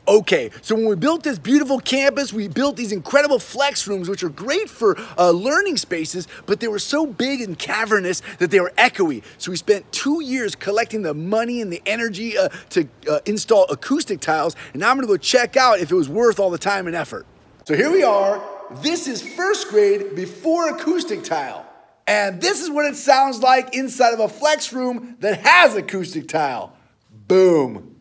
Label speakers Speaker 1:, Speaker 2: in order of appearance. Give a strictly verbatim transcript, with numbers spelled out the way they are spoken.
Speaker 1: Okay, so when we built this beautiful campus, we built these incredible flex rooms, which are great for uh, learning spaces, but they were so big and cavernous that they were echoey. So we spent two years collecting the money and the energy uh, to uh, install acoustic tiles, and now I'm gonna go check out if it was worth all the time and effort. So here we are. This is first grade before acoustic tile. And this is what it sounds like inside of a flex room that has acoustic tile. Boom.